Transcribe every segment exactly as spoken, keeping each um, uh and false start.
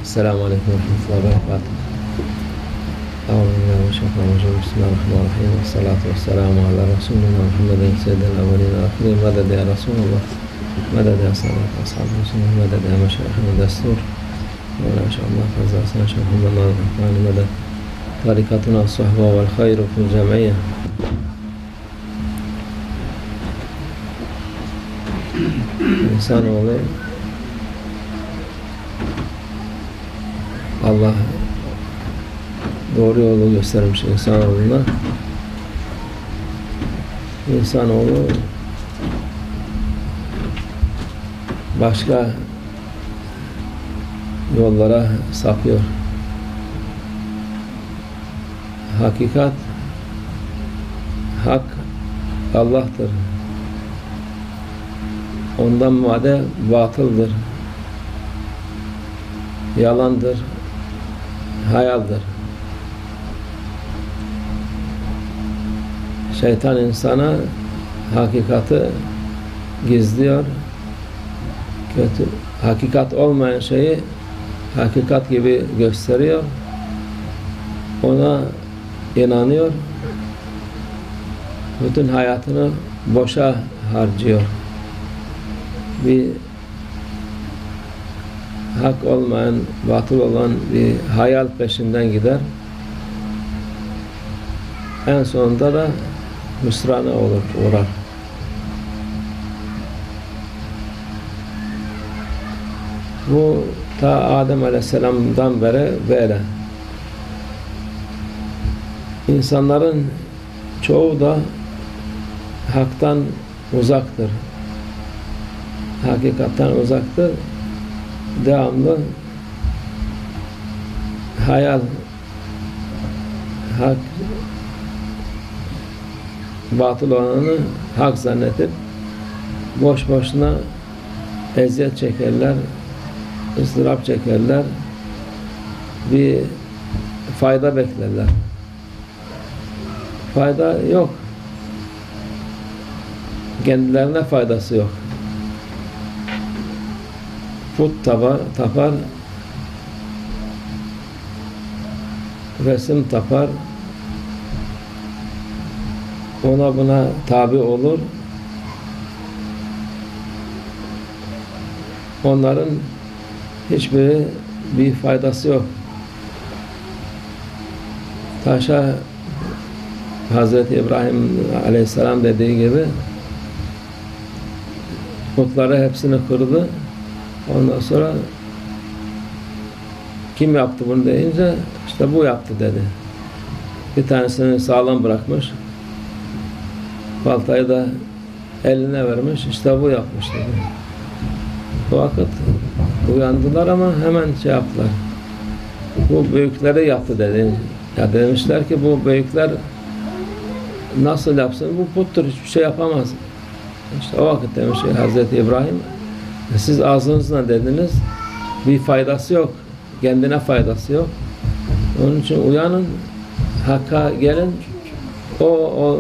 Esselamu Aleyküm ve Rahmetullahi ve Berekatuhu. Euzubillahimineşşeytanirracim. Bismillahirrahmanirrahim. Vessalatu vesselamu ala Resulina Muhammedin seyyidil evvelin ve ahirin. Meded ya Resulullah. Meded ya salat ve ashabi Resulullah. Meded ya meşayihine destur. Ve inşallah fazlasına şerhumdan al-Rahmani meded. Tarikatuna as-sahba vel hayru fil cem'iyye. İnsanoğlu Allah doğru yolu göstermiş insanoğluna. İnsanoğlu başka yollara sapıyor. Hakikat, hak Allah'tır. Ondan vade batıldır. Yalandır. Hayaldir. Şeytan insana hakikati gizliyor. Kötü, hakikat olmayan şeyi hakikat gibi gösteriyor. Ona inanıyor. Bütün hayatını boşa harcıyor. Bir hak olmayan, batıl olan bir hayal peşinden gider. En sonunda da hüsrana olur, uğrar. Bu ta Adem Aleyhisselam'dan beri böyle. İnsanların çoğu da haktan uzaktır. Hakikatten uzaktır. Devamlı hayal, hak, batıl olanı hak zannedip boş boşuna eziyet çekerler, ızdırap çekerler, bir fayda beklerler. Fayda yok. Kendilerine faydası yok. Put tapar, tapar, resim tapar, ona buna tabi olur. Onların hiçbiri bir faydası yok. Taşa Hazreti İbrahim Aleyhisselam dediği gibi putları hepsini kırdı. Ondan sonra kim yaptı bunu deyince işte bu yaptı dedi. Bir tanesini sağlam bırakmış. Baltayı da eline vermiş. İşte bu yapmış dedi. Bu vakit uyandılar ama hemen şey yaptılar. Bu büyükleri yaptı dedi. Ya demişler ki bu büyükler nasıl yapsın? Bu puttur. Hiçbir şey yapamaz. İşte o vakit demiş Hazreti İbrahim, siz ağzınızla dediniz, bir faydası yok, kendine faydası yok. Onun için uyanın, hakka gelin. O o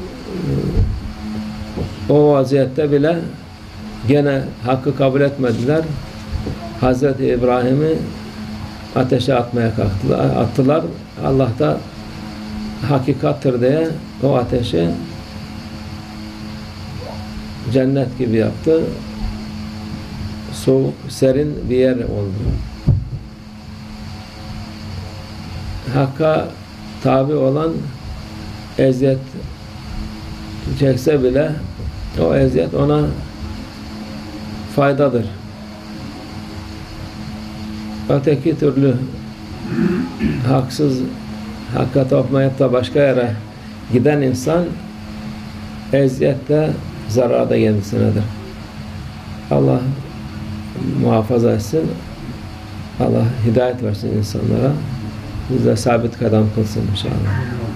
o vaziyette bile gene hakkı kabul etmediler. Hazreti İbrahim'i ateşe atmaya kalktılar, attılar. Allah da hakikattır diye o ateşi cennet gibi yaptı. Soğuk, serin bir yer oldu. Hakka tabi olan eziyet çekse bile o eziyet ona faydadır. Öteki türlü haksız, hakka tapmayıp da başka yere giden insan eziyet de zarar da kendisinedir. Allah muhafaza etsin. Allah hidayet versin insanlara. Biz de sabit kadam kılsın inşallah.